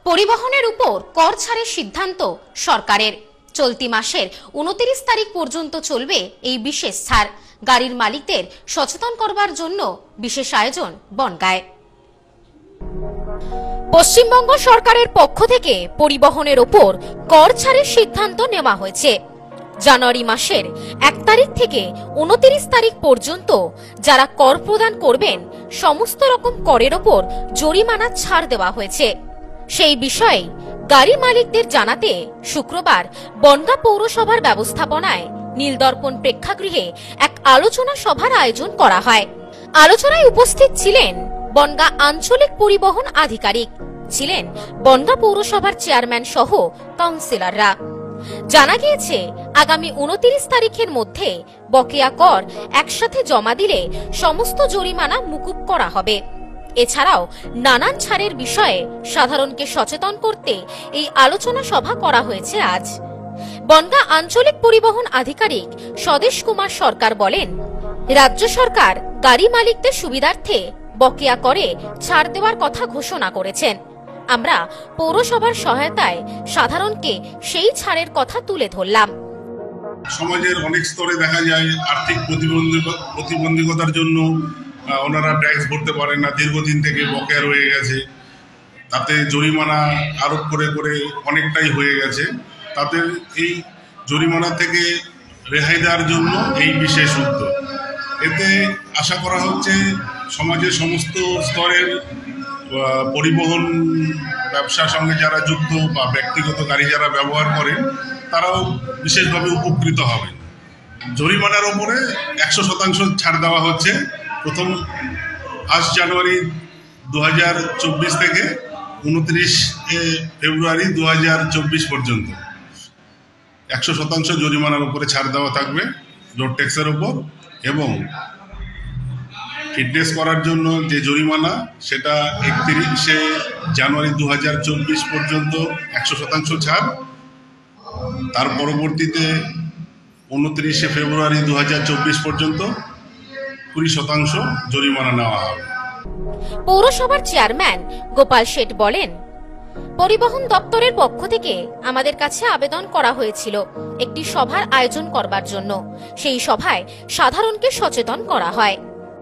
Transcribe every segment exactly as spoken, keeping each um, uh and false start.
পরিবহনের উপর কর ছাড়ের সিদ্ধান্ত সরকারের। চলতি মাসের উনত্রিশ তারিখ পর্যন্ত চলবে এই বিশেষ ছাড়। গাড়ির মালিকদের সচেতন করবার জন্য বিশেষ আয়োজন বনগাঁয়। পশ্চিমবঙ্গ সরকারের পক্ষ থেকে পরিবহনের উপর কর ছাড়ের সিদ্ধান্ত নেওয়া হয়েছে। জানুয়ারি মাসের এক তারিখ থেকে উনত্রিশ তারিখ পর্যন্ত যারা কর প্রদান করবেন সমস্ত রকম করের ওপর জরিমানা ছাড় দেওয়া হয়েছে। সেই বিষয়ে গাড়ি মালিকদের জানাতে শুক্রবার বনগাঁ পৌরসভার ব্যবস্থাপনায় নীলদর্পণ প্রেক্ষাগৃহে এক আলোচনা সভার আয়োজন করা হয়। আলোচনায় উপস্থিত ছিলেন বনগাঁ আঞ্চলিক পরিবহন আধিকারিক, ছিলেন বনগাঁ পৌরসভার চেয়ারম্যান সহ কাউন্সিলররা। জানা গিয়েছে আগামী উনত্রিশ তারিখের মধ্যে বকেয়া কর একসাথে জমা দিলে সমস্ত জরিমানা মুকুব করা হবে। এছাড়াও নানান ছাড়ের বিষয়ে সাধারণকে সচেতন করতে এই আলোচনা সভা করা হয়েছে আজ। বনগাঁ আঞ্চলিক পরিবহন আধিকারিক স্বদেশ কুমার সরকার বলেন, রাজ্য সরকার গাড়ি মালিকদের সুবিধার্থে বকেয়া করে ছাড় দেওয়ার কথা ঘোষণা করেছেন। আমরা পৌরসভার সহায়তায় সাধারণকে সেই ছাড়ের কথা তুলে ধরলাম। সমাজের অনেক স্তরে দেখা যায় আর্থিক প্রতিবন্ধকতার জন্য ওনারা ট্যাক্স ভরতে পারেন না, দীর্ঘদিন থেকে বকেয়া রয়ে গেছে, তাতে জরিমানা আরোপ করে করে অনেকটাই হয়ে গেছে। তাদের এই জরিমানা থেকে রেহাই দেওয়ার জন্য এই বিশেষ উদ্যোগ। এতে আশা করা হচ্ছে সমাজের সমস্ত স্তরের পরিবহন ব্যবসার সঙ্গে যারা যুক্ত বা ব্যক্তিগত গাড়ি যারা ব্যবহার করেন তারাও বিশেষভাবে উপকৃত হবে। জরিমানার ওপরে একশো শতাংশ ছাড় দেওয়া হচ্ছে প্রথম পাঁচ জানুয়ারি দু হাজার চব্বিশ থেকে উনত্রিশ ফেব্রুয়ারি দু হাজার চব্বিশ পর্যন্ত একশো শতাংশ জরিমানার উপরে ছাড় দেওয়া থাকবে রোড ট্যাক্সের ওপর, এবং ফিটনেস করার জন্য যে জরিমানা সেটা একত্রিশে জানুয়ারি দু হাজার চব্বিশ পর্যন্ত একশো শতাংশ ছাড়। তার পরবর্তীতে উনত্রিশে ফেব্রুয়ারি দু হাজার চব্বিশ পর্যন্ত কুড়ি শতাংশ জরিমানা নেওয়া হবে। পৌরসভার চেয়ারম্যান গোপাল শেঠ বলেন, পরিবহন দপ্তরের পক্ষ থেকে আমাদের কাছে আবেদন করা হয়েছিল একটি সভার আয়োজন করবার জন্য। সেই সভায় সাধারণকে সচেতন করা হয়।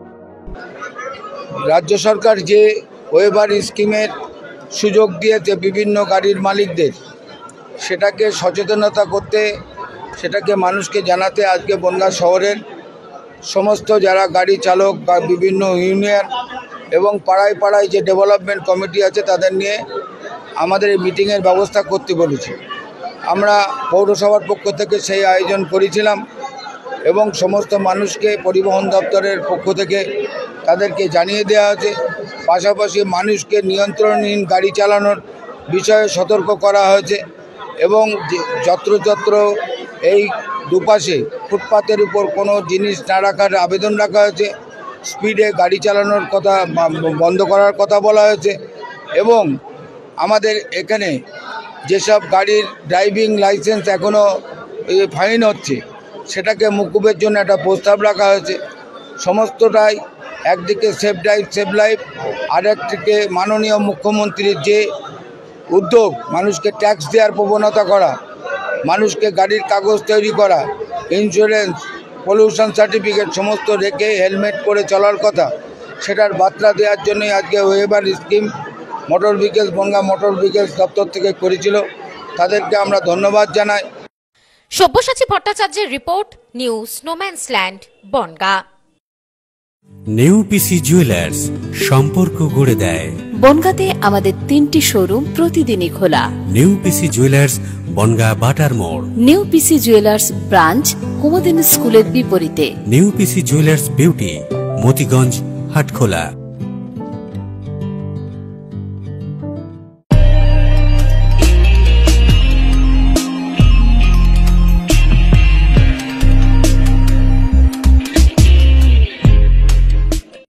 রাজ্য সরকার যে ওয়েবার স্কিমের সুযোগ দিয়েছে বিভিন্ন গাড়ির মালিকদের, সেটাকে সচেতনতা করতে, সেটাকে মানুষকে জানাতে আজকে বনগাঁ শহরের সমস্ত যারা গাড়ি চালক বা বিভিন্ন ইউনিয়ন এবং পাড়ায় পাড়ায় যে ডেভেলপমেন্ট কমিটি আছে তাদের নিয়ে আমাদের এই মিটিংয়ের ব্যবস্থা করতে বলেছি। আমরা পৌরসভার পক্ষ থেকে সেই আয়োজন করেছিলাম এবং সমস্ত মানুষকে পরিবহন দপ্তরের পক্ষ থেকে তাদেরকে জানিয়ে দেওয়া হয়েছে। পাশাপাশি মানুষকে নিয়ন্ত্রণহীন গাড়ি চালানোর বিষয়ে সতর্ক করা হয়েছে এবং যত্রযত্র এই দুপাশে ফুটপাতের উপর কোনো জিনিস না রাখার আবেদন রাখা হয়েছে। স্পিডে গাড়ি চালানোর কথা বন্ধ করার কথা বলা হয়েছে এবং আমাদের এখানে যেসব গাড়ির ড্রাইভিং লাইসেন্স এখনও ফাইন হচ্ছে সেটাকে মুকুবের জন্য একটা প্রস্তাব রাখা হয়েছে। সমস্তটাই একদিকে সেফ ড্রাইভ সেভ লাইফ, আর একদিকে মাননীয় মুখ্যমন্ত্রীর যে উদ্যোগ মানুষকে ট্যাক্স দেওয়ার প্রবণতা করা, মানুষকে গাড়ির কাগজ তৈরি করা, ইন্স্যুরেন্স, পলিউশন সার্টিফিকেট সমস্ত রেখে হেলমেট পরে চলার কথা, সেটার বার্তা দেওয়ার জন্যই আজকে ওয়েবার scheme motor vehicles Bongaon motor vehicles দপ্তর থেকে করেছিল। তাদেরকে আমরা ধন্যবাদ জানাই। সব্যসাচী ভট্টাচার্যের report, news no man's land, Bongaon. New PC jewellers, সম্পর্ক গড়ে দেয়। বনগাঁতে আমাদের তিনটি শোরুম প্রতিদিনই খোলা। New PC jewellers, Bongaon Batar মোড়। New PC jewellers branch Kumudini স্কুলের বিপরীতে। New PC jewellers beauty, Motiganj, Hatkhola.